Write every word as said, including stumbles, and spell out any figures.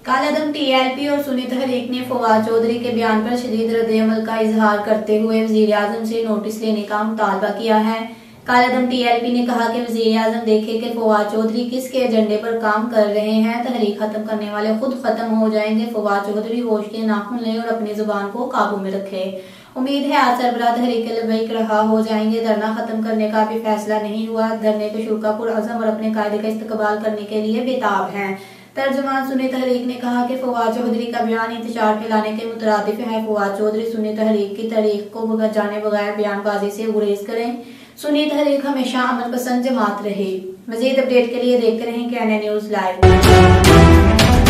कालादम TLP और सुन्नी तहरीक ने फवाद चौधरी के बयान पर शदीद रद्द-ए-अमल का इजहार करते हुए वज़ीर-ए-आज़म से नोटिस लेने का मुतालबा किया है। कालादम टीएलपी ने कहा कि वज़ीर-ए-आज़म देखे कि फवाद चौधरी किसके एजेंडे पर काम कर रहे हैं। तहरीक खत्म करने वाले खुद खत्म हो जाएंगे। फवाद चौधरी होश के नाखून लें और अपनी जुबान को काबू में रखे। उम्मीद है आज सरबराह तहरीक लबैक रहा हो जाएंगे। धरना खत्म करने का भी फैसला नहीं हुआ। धरने के शुरा पुरअज़म और अपने कायदे का इस्तकबाल करने के लिए बेताब हैं। तर्जुमान सुन्नी तहरीक ने कहा कि फवाद चौधरी का बयान इंतशार फैलाने के मुतरादिफ है। फवाद चौधरी सुन्नी तहरीक की तारीख को जाने बगैर बयानबाजी से गुरेज करें। सुन्नी तहरीक हमेशा अमल पसंद जमात रहे। मजीद अपडेट के लिए देखते रहें के एन ए न्यूज़ लाइव।